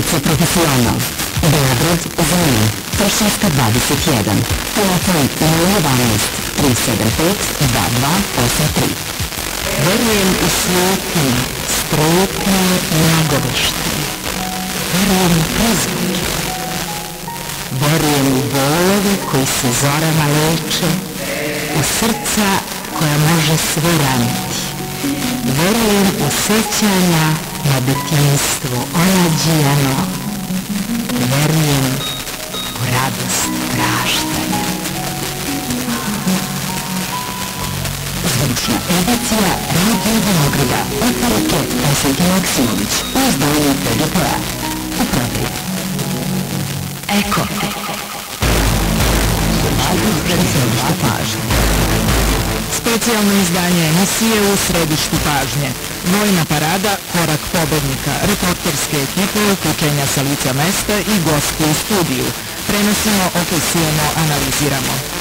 Ulica Profesional, Beograd, Zemun, Tršinska 21, telefon 011 375 2283. Verujem u slutnje, strutnje nagovešte. Verujem u prizvuke. Verujem u bolove koji se zorama leče, u srca koja može sve raniti. Verujem u sećanja na detinjstvo onađijano. Verujem u radost praštanja. Zvučna edicija Radio Beograda od Marike Osenke Maksimović u izdanju PGP-a. U prodaju. Eko. Središte pažnje. Specijalno izdanje emisije U središtu pažnje. Vojna parada, korak pobednika, reporterske ekipe, uključenja sa lica mesta i gosti u studiju. Prenosimo, opisujemo, analiziramo.